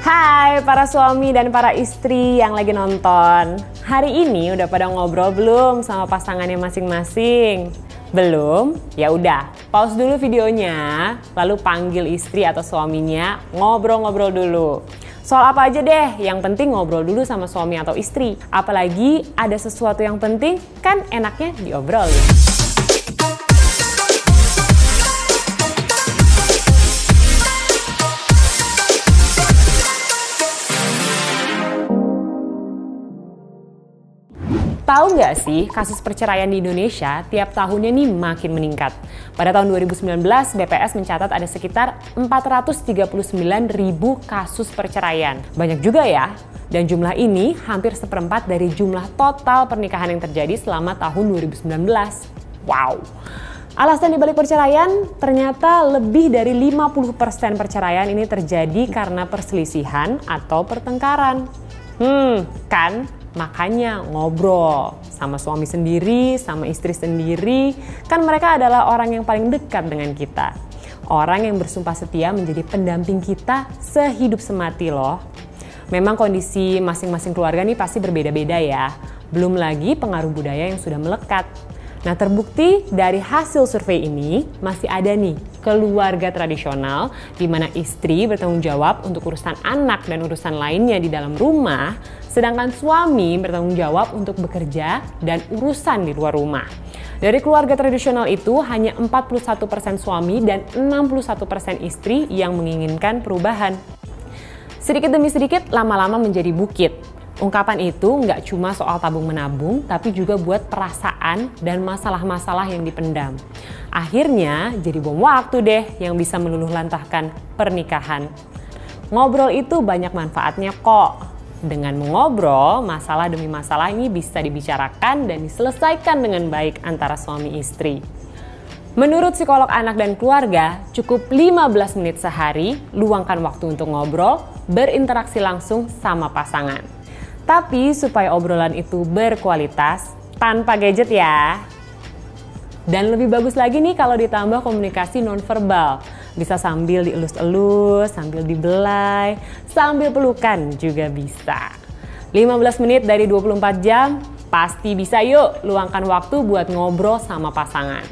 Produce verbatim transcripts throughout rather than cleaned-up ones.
Hai para suami dan para istri yang lagi nonton. Hari ini udah pada ngobrol belum sama pasangannya masing-masing? Belum? Ya udah, pause dulu videonya, lalu panggil istri atau suaminya ngobrol-ngobrol dulu. Soal apa aja deh, yang penting ngobrol dulu sama suami atau istri. Apalagi ada sesuatu yang penting, kan enaknya diobrolin. Tahu nggak sih, kasus perceraian di Indonesia tiap tahunnya nih makin meningkat. Pada tahun dua ribu sembilan belas, B P S mencatat ada sekitar empat ratus tiga puluh sembilan ribu kasus perceraian. Banyak juga ya, dan jumlah ini hampir seperempat dari jumlah total pernikahan yang terjadi selama tahun dua ribu sembilan belas. Wow! Alasan dibalik perceraian, ternyata lebih dari lima puluh persen perceraian ini terjadi karena perselisihan atau pertengkaran. Hmm, kan? Makanya ngobrol sama suami sendiri, sama istri sendiri, kan mereka adalah orang yang paling dekat dengan kita. Orang yang bersumpah setia menjadi pendamping kita sehidup semati loh. Memang kondisi masing-masing keluarga nih pasti berbeda-beda ya. Belum lagi pengaruh budaya yang sudah melekat. Nah, terbukti dari hasil survei ini masih ada nih keluarga tradisional di mana istri bertanggung jawab untuk urusan anak dan urusan lainnya di dalam rumah, sedangkan suami bertanggung jawab untuk bekerja dan urusan di luar rumah. Dari keluarga tradisional itu hanya empat puluh satu persen suami dan enam puluh satu persen istri yang menginginkan perubahan. Sedikit demi sedikit lama-lama menjadi bukit. Ungkapan itu nggak cuma soal tabung-menabung, tapi juga buat perasaan dan masalah-masalah yang dipendam. Akhirnya jadi bom waktu deh yang bisa meluluh lantahkan pernikahan. Ngobrol itu banyak manfaatnya kok. Dengan mengobrol, masalah demi masalah ini bisa dibicarakan dan diselesaikan dengan baik antara suami istri. Menurut psikolog anak dan keluarga, cukup lima belas menit sehari, luangkan waktu untuk ngobrol, berinteraksi langsung sama pasangan. Tapi supaya obrolan itu berkualitas, tanpa gadget ya. Dan lebih bagus lagi nih kalau ditambah komunikasi nonverbal. Bisa sambil dielus-elus, sambil dibelai, sambil pelukan juga bisa. lima belas menit dari dua puluh empat jam, pasti bisa yuk luangkan waktu buat ngobrol sama pasangan.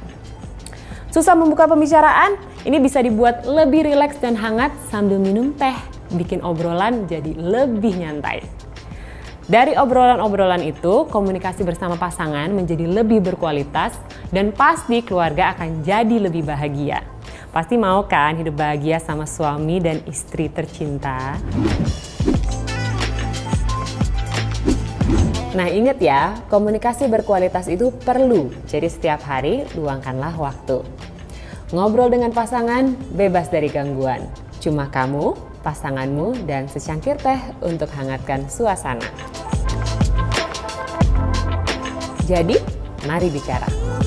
Susah membuka pembicaraan? Ini bisa dibuat lebih rileks dan hangat sambil minum teh. Bikin obrolan jadi lebih nyantai. Dari obrolan-obrolan itu, komunikasi bersama pasangan menjadi lebih berkualitas dan pasti keluarga akan jadi lebih bahagia. Pasti mau kan hidup bahagia sama suami dan istri tercinta? Nah ingat ya, komunikasi berkualitas itu perlu, jadi setiap hari luangkanlah waktu. Ngobrol dengan pasangan bebas dari gangguan. Cuma kamu, pasanganmu, dan secangkir teh untuk hangatkan suasana. Jadi, mari bicara.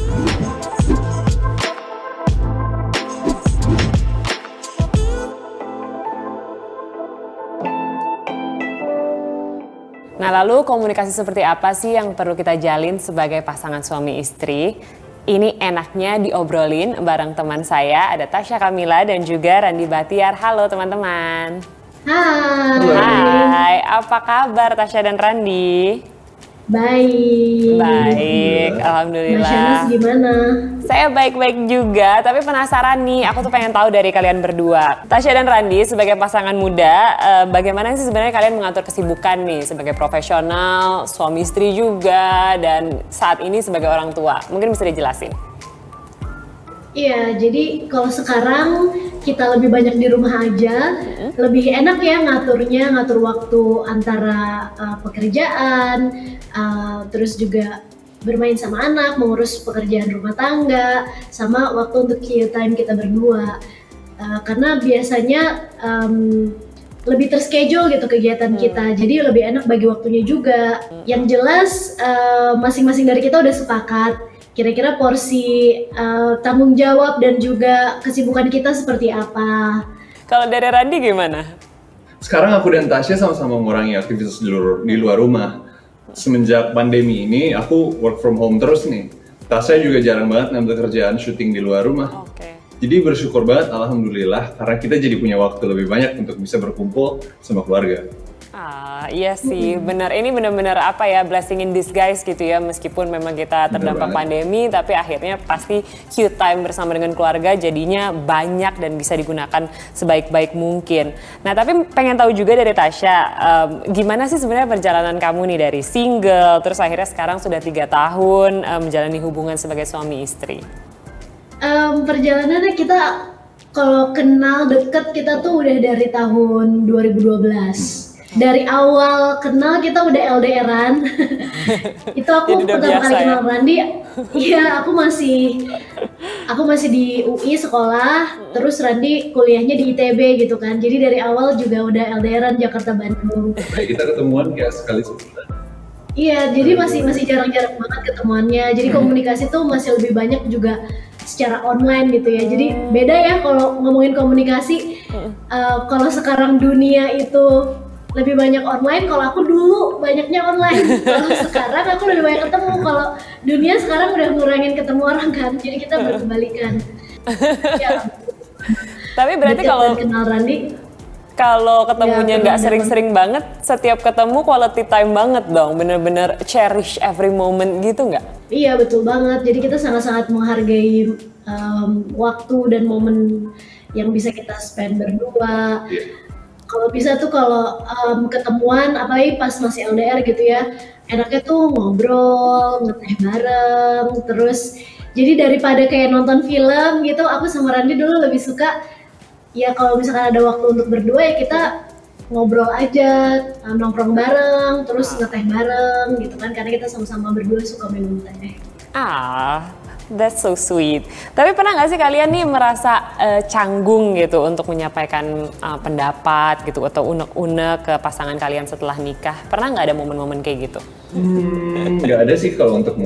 Nah, lalu komunikasi seperti apa sih yang perlu kita jalin sebagai pasangan suami istri? Ini enaknya diobrolin bareng teman saya, ada Tasya Kamila dan juga Randi Batiar. Halo teman-teman. Hai. Hai, apa kabar Tasya dan Randi? Baik. Baik, alhamdulillah. Mas Shanas gimana? Saya baik-baik juga, tapi penasaran nih, aku tuh pengen tahu dari kalian berdua. Tasya dan Randi sebagai pasangan muda, eh, bagaimana sih sebenarnya kalian mengatur kesibukan nih sebagai profesional, suami istri juga, dan saat ini sebagai orang tua? Mungkin bisa dijelasin. Iya, jadi kalau sekarang kita lebih banyak di rumah aja, hmm. lebih enak ya ngaturnya, ngatur waktu antara uh, pekerjaan, uh, terus juga bermain sama anak, mengurus pekerjaan rumah tangga, sama waktu untuk quality time kita berdua. Uh, karena biasanya um, lebih terschedule gitu kegiatan hmm. kita, jadi lebih enak bagi waktunya juga. Hmm. Yang jelas uh, masing-masing dari kita udah sepakat kira-kira porsi uh, tanggung jawab dan juga kesibukan kita seperti apa. Kalau dari Randi gimana? Sekarang aku dan Tasya sama-sama mengurangi aktivitas di luar, di luar rumah. Semenjak pandemi ini aku work from home terus nih. Tasya juga jarang banget ngambil kerjaan syuting di luar rumah. Okay. Jadi bersyukur banget, alhamdulillah, karena kita jadi punya waktu lebih banyak untuk bisa berkumpul sama keluarga. Ah, iya sih, benar. Ini benar-benar apa ya, blessing in disguise gitu ya. Meskipun memang kita terdampak pandemi, tapi akhirnya pasti cute time bersama dengan keluarga jadinya banyak dan bisa digunakan sebaik-baik mungkin. Nah, tapi pengen tahu juga dari Tasya, um, gimana sih sebenarnya perjalanan kamu nih dari single, terus akhirnya sekarang sudah tiga tahun um, menjalani hubungan sebagai suami istri? Um, perjalanannya kita kalau kenal deket kita tuh udah dari tahun dua ribu dua belas. Dari awal kenal kita udah L D R-an. Itu aku pertama kali kenal ya? Randi. Iya, aku masih aku masih di U I sekolah, terus Randi kuliahnya di I T B gitu kan. Jadi dari awal juga udah L D R-an Jakarta Bandung. Nah, kita ketemuan kayak sekali sebulan. Iya, jadi masih masih jarang-jarang banget ketemuannya. Jadi hmm. komunikasi tuh masih lebih banyak juga secara online gitu ya. Jadi beda ya kalau ngomongin komunikasi. Hmm. Uh, kalau sekarang dunia itu lebih banyak online, kalau aku dulu banyaknya online. Kalau sekarang aku lebih banyak ketemu. Kalau dunia sekarang udah ngurangin ketemu orang kan, jadi kita berkebalikan. Ya. Tapi berarti kalau kenal Randi, kalau ketemunya nggak ya, sering-sering banget, setiap ketemu quality time banget dong, bener-bener cherish every moment gitu nggak? Iya betul banget. Jadi kita sangat-sangat menghargai um, waktu dan momen yang bisa kita spend berdua. Kalau bisa tuh kalau um, ketemuan, apalagi pas masih L D R gitu ya, enaknya tuh ngobrol, ngeteh bareng, terus jadi daripada kayak nonton film gitu, aku sama Randi dulu lebih suka ya kalau misalkan ada waktu untuk berdua ya kita ngobrol aja, um, nongkrong bareng, terus ngeteh bareng gitu kan, karena kita sama-sama berdua suka minum teh. Ah, that's so sweet. Tapi pernah nggak sih kalian nih merasa uh, canggung gitu untuk menyampaikan uh, pendapat gitu atau unek-unek ke pasangan kalian setelah nikah? Pernah nggak ada momen-momen kayak gitu? Hmm, nggak ada sih kalau untuk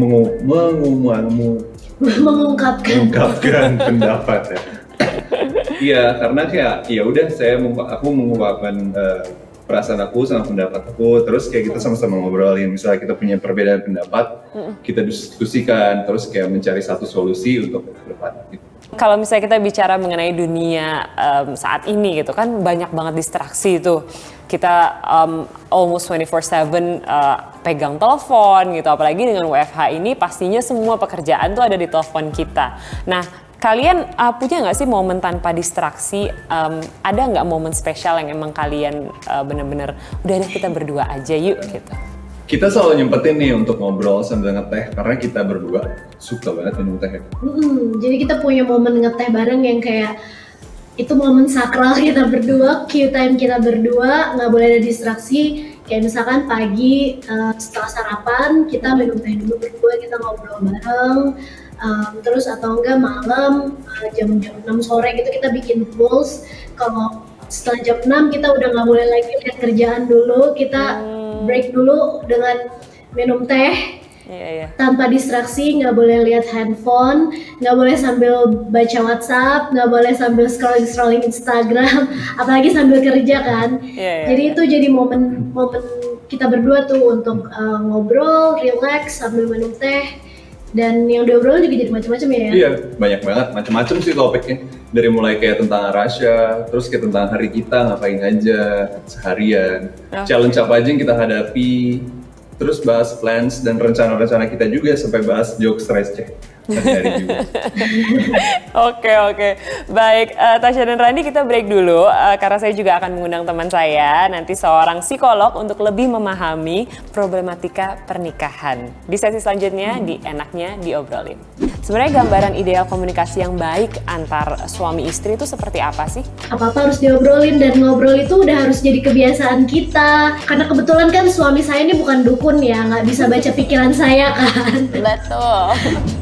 mengungkapkan mengungkapkan pendapat ya. Iya, karena kayak ya udah saya aku mengungkapkan uh, perasaan aku sama pendapat aku, terus kayak kita sama-sama ngobrolin, misalnya kita punya perbedaan pendapat, kita diskusikan, terus kayak mencari satu solusi untuk ke depan. Gitu. Kalau misalnya kita bicara mengenai dunia um, saat ini gitu kan banyak banget distraksi itu. Kita um, almost twenty-four seven uh, pegang telepon gitu, apalagi dengan W F H ini pastinya semua pekerjaan tuh ada di telepon kita. Nah, kalian uh, punya nggak sih momen tanpa distraksi? Um, ada nggak momen spesial yang emang kalian uh, bener-bener udah deh kita berdua aja yuk gitu? Kita selalu nyempetin nih untuk ngobrol sambil ngeteh karena kita berdua suka banget minum teh. Hmm, jadi kita punya momen ngeteh bareng yang kayak itu momen sakral kita berdua, Q time kita berdua, nggak boleh ada distraksi. Kayak misalkan pagi uh, setelah sarapan kita minum teh dulu berdua, kita ngobrol bareng. Um, terus atau enggak malam uh, jam jam enam sore gitu kita bikin goals. Kalau setelah jam enam kita udah nggak boleh lagi lihat kerjaan dulu, kita break dulu dengan minum teh. Yeah, yeah. Tanpa distraksi, nggak boleh lihat handphone, nggak boleh sambil baca WhatsApp, nggak boleh sambil scrolling scrolling Instagram, apalagi sambil kerja kan. Yeah, yeah, jadi yeah. itu jadi momen momen kita berdua tuh untuk uh, ngobrol, relax sambil minum teh. Dan yang diobrolin juga jadi macam-macam ya? Iya, banyak banget, macam-macam sih topiknya. Dari mulai kayak tentang Rasya, terus kayak tentang hari kita ngapain aja seharian, oh. challenge apa aja yang kita hadapi, terus bahas plans dan rencana-rencana kita juga sampai bahas jokes receh. Oke oke, baik uh, Tasya dan Randi kita break dulu uh, karena saya juga akan mengundang teman saya nanti seorang psikolog untuk lebih memahami problematika pernikahan. Di sesi selanjutnya hmm. di Enaknya Diobrolin. Sebenarnya gambaran ideal komunikasi yang baik antar suami istri itu seperti apa sih? Apa-apa harus diobrolin dan ngobrol itu udah harus jadi kebiasaan kita. Karena kebetulan kan suami saya ini bukan dukun ya, nggak bisa baca pikiran saya kan. Betul.